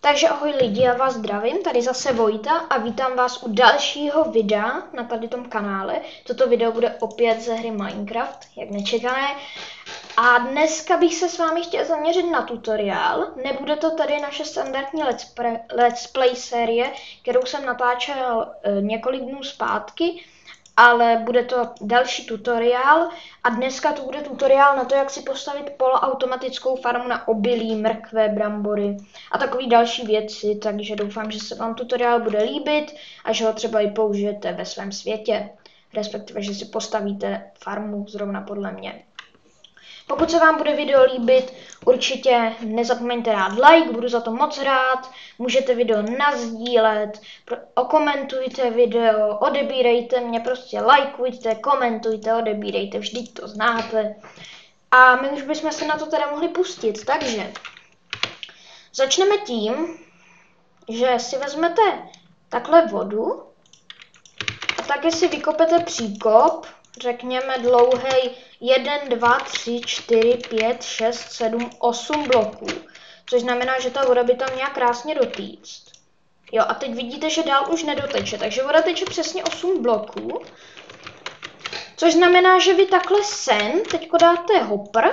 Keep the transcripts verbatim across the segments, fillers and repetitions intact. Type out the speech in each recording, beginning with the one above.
Takže ahoj lidi, já vás zdravím, tady zase Vojta a vítám vás u dalšího videa na tady tom kanále. Toto video bude opět ze hry Minecraft, jak nečekané. A dneska bych se s vámi chtěl zaměřit na tutoriál. Nebude to tady naše standardní let's, pre, let's play série, kterou jsem natáčel e, několik dnů zpátky, ale bude to další tutoriál a dneska to bude tutoriál na to, jak si postavit poloautomatickou farmu na obilí, mrkve, brambory a takové další věci, takže doufám, že se vám tutoriál bude líbit a že ho třeba i použijete ve svém světě, respektive, že si postavíte farmu zrovna podle mě. Pokud se vám bude video líbit, určitě nezapomeňte dát like, budu za to moc rád. Můžete video nazdílet, okomentujte video, odebírejte mě, prostě lajkujte, komentujte, odebírejte, vždyť to znáte. A my už bychom se na to teda mohli pustit, takže začneme tím, že si vezmete takhle vodu a taky si vykopete příkop, řekněme dlouhej jedna, dva, tři, čtyři, pět, šest, sedm, osm bloků. Což znamená, že ta voda by tam měla krásně dotýct. Jo, a teď vidíte, že dál už nedoteče, takže voda teče přesně osm bloků. Což znamená, že vy takhle sem teďko dáte hopper.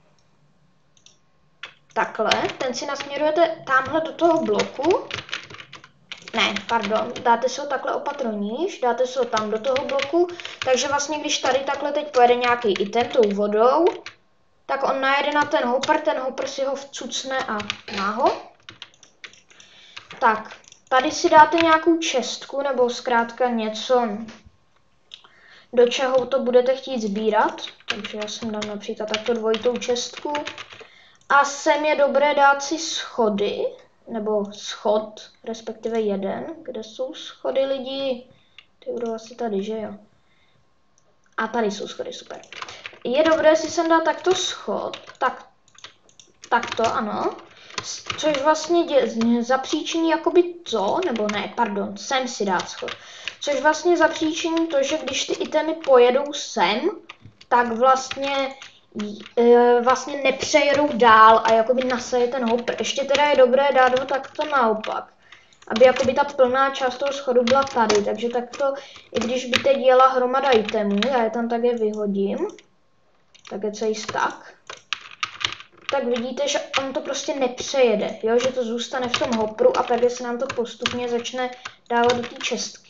Takhle, ten si nasměrujete tamhle do toho bloku. Ne, pardon, dáte si ho takhle opatroníž, dáte si ho tam do toho bloku, takže vlastně když tady takhle teď pojede nějaký item tou vodou, tak on najede na ten hopper, ten hopper si ho vcucne a má ho. Tak, tady si dáte nějakou čestku, nebo zkrátka něco, do čeho to budete chtít sbírat, takže já jsem dám například takto dvojitou čestku. A sem je dobré dát si schody, nebo schod, respektive jeden. Kde jsou schody lidi? Ty budou asi tady, že jo? A tady jsou schody, super. Je dobré si sem dát takto schod, tak, takto, ano. Což vlastně dě, zapříčiní jakoby to, nebo ne, pardon, sem si dát schod. Což vlastně zapříčiní to, že když ty itemy pojedou sem, tak vlastně vlastně nepřejedou dál a jakoby nasaje ten hopper. Ještě teda je dobré dát ho takto naopak, aby jakoby ta plná část toho schodu byla tady, takže takto, i když by teď jela hromada itemů, já je tam také vyhodím, tak je celý stack, tak vidíte, že on to prostě nepřejede, jo? Že to zůstane v tom hopperu a tady se nám to postupně začne dávat do té čestky.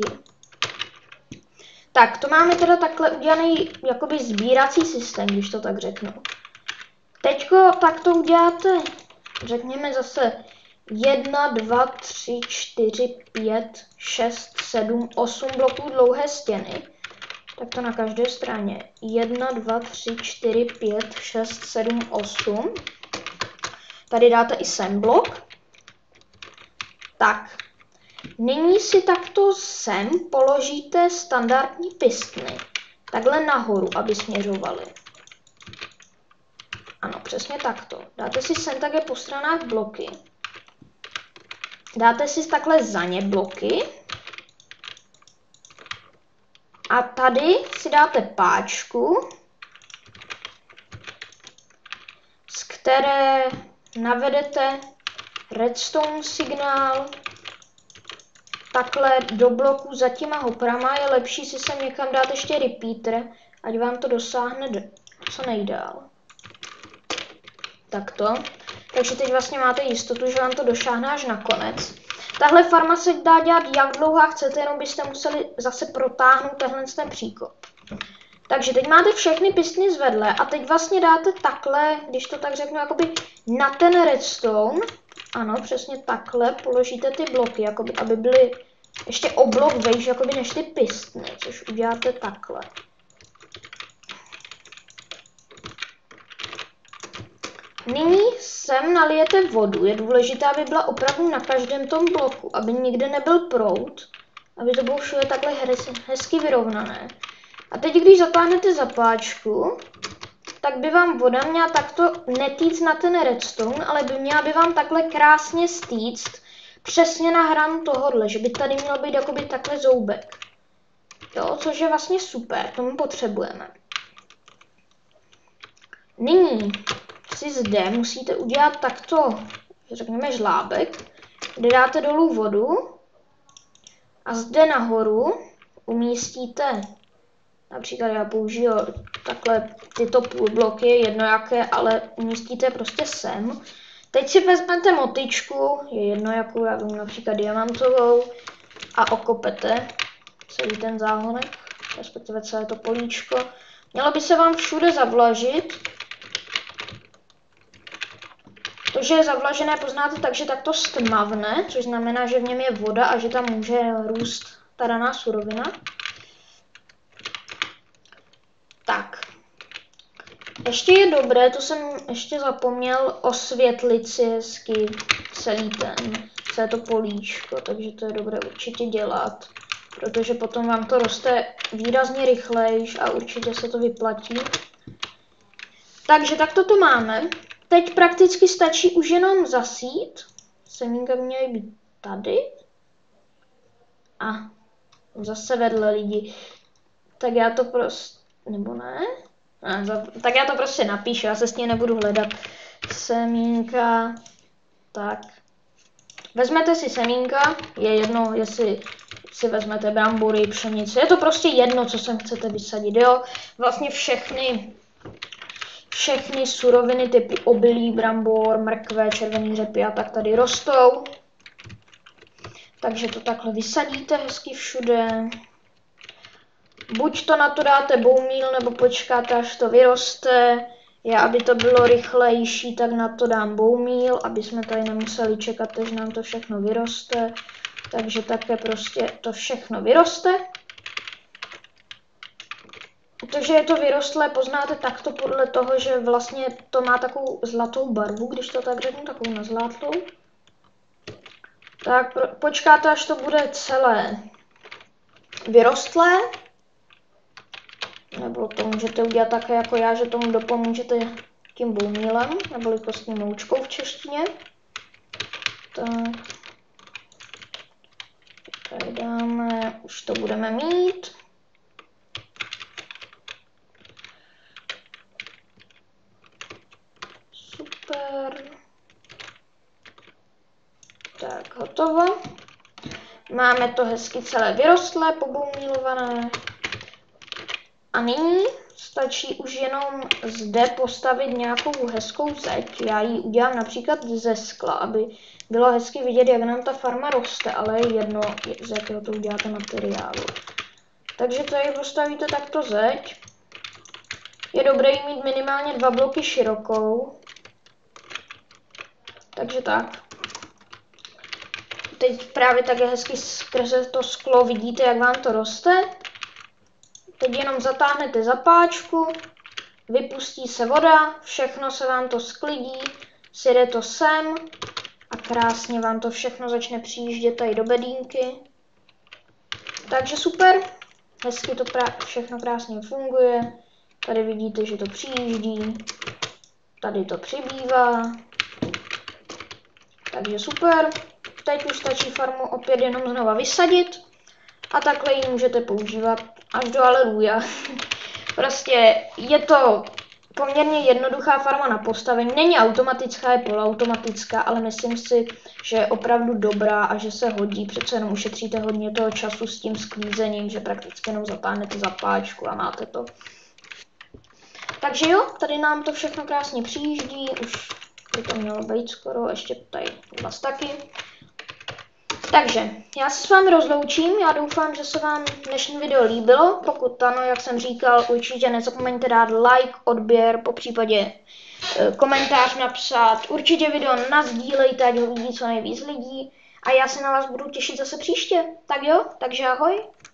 Tak, to máme teda takhle udělaný jakoby sbírací systém, když to tak řeknu. Teďko tak to uděláte, řekněme zase jedna, dva, tři, čtyři, pět, šest, sedm, osm bloků dlouhé stěny. Tak to na každé straně. jedna, dva, tři, čtyři, pět, šest, sedm, osm. Tady dáte i sem blok. Tak. Nyní si takto sem položíte standardní pistny, takhle nahoru, aby směřovaly. Ano, přesně takto. Dáte si sem také po stranách bloky. Dáte si takhle za ně bloky. A tady si dáte páčku, z které navedete redstone signál. Takhle do bloku za těma hoprama je lepší si sem někam dát ještě repeater, ať vám to dosáhne co nejdál. Takto. Takže teď vlastně máte jistotu, že vám to dosáhne až na konec. Tahle farma se dá dělat jak dlouhá chcete, jenom byste museli zase protáhnout tenhle ten příkop. Takže teď máte všechny pistny zvedlé a teď vlastně dáte takhle, když to tak řeknu, jakoby na ten redstone. Ano, přesně takhle položíte ty bloky, jakoby, aby byly ještě o blok vejš, jakoby než ty pistny, což uděláte takhle. Nyní sem nalijete vodu. Je důležité, aby byla opravdu na každém tom bloku, aby nikde nebyl proud, aby to bylo všude takhle hezky vyrovnané. A teď, když zatáhnete zapáčku, tak by vám voda měla takto netýct na ten redstone, ale by měla by vám takhle krásně stýct přesně na hranu tohohle, že by tady měl být jakoby takhle zoubek. Jo, což je vlastně super, tomu potřebujeme. Nyní si zde musíte udělat takto, řekněme žlábek, kde dáte dolů vodu a zde nahoru umístíte, například já použiju takhle tyto půlbloky, jedno jaké, ale umístíte prostě sem. Teď si vezmete motyčku, je jedno jakou, já vím například diamantovou, a okopete celý ten záhonek, respektive celé to políčko. Mělo by se vám všude zavlažit. To, že je zavlažené, poznáte tak, že takto stmavne, což znamená, že v něm je voda a že tam může růst ta daná surovina. Tak. Ještě je dobré, to jsem ještě zapomněl, osvětlit si hezky celý ten, celé to políčko, takže to je dobré určitě dělat, protože potom vám to roste výrazně rychlejš a určitě se to vyplatí. Takže takto to máme. Teď prakticky stačí už jenom zasít. Semínka měly být tady. A zase vedle lidi. Tak já to prostě, nebo ne? A, za, tak já to prostě napíšu, já se s tím nebudu hledat. Semínka. Tak. Vezmete si semínka, je jedno, jestli si vezmete brambory, pšenici. Je to prostě jedno, co sem chcete vysadit, jo? Vlastně všechny, všechny suroviny typu obilí, brambor, mrkve, červený řepy a tak tady rostou. Takže to takhle vysadíte hezky všude. Buď to na to dáte boumíl, nebo počkáte, až to vyroste. Já, aby to bylo rychlejší, tak na to dám boumíl, aby jsme tady nemuseli čekat, až nám to všechno vyroste. Takže také prostě to všechno vyroste. Protože je to vyrostlé, poznáte takto podle toho, že vlastně to má takovou zlatou barvu, když to tak řeknu, takovou nazlátlou. Tak počkáte, až to bude celé vyrostlé. Nebo to můžete udělat také jako já, že tomu dopomůžete tím boumílem, nebo kostní moučkou v češtině. Tak. Tady dáme, už to budeme mít. Super. Tak, hotovo. Máme to hezky celé vyrostlé, poboumílované. A nyní stačí už jenom zde postavit nějakou hezkou zeď. Já ji udělám například ze skla, aby bylo hezky vidět, jak nám ta farma roste, ale je jedno, z jakého to uděláte materiálu. Takže tady postavíte takto zeď. Je dobré jí mít minimálně dva bloky širokou. Takže tak. Teď právě také hezky skrze to sklo vidíte, jak vám to roste. Teď jenom zatáhnete zapáčku, vypustí se voda, všechno se vám to sklidí, sjede to sem a krásně vám to všechno začne přijíždět tady do bedínky. Takže super, hezky to všechno krásně funguje. Tady vidíte, že to přijíždí, tady to přibývá. Takže super, teď už stačí farmu opět jenom znova vysadit a takhle ji můžete používat až do aleluja. Prostě je to poměrně jednoduchá farma na postavení. Není automatická, je poloautomatická, ale myslím si, že je opravdu dobrá a že se hodí. Přece jenom ušetříte hodně toho času s tím sklízením, že prakticky jenom zatáhnete zapáčku a máte to. Takže jo, tady nám to všechno krásně přijíždí. Už by to mělo být skoro, ještě tady vás taky. Takže, já se s vámi rozloučím, já doufám, že se vám dnešní video líbilo, pokud ano, jak jsem říkal, určitě nezapomeňte dát like, odběr, popřípadě e, komentář napsat, určitě video nasdílejte, ať ho vidí co nejvíc lidí a já se na vás budu těšit zase příště, tak jo, takže ahoj.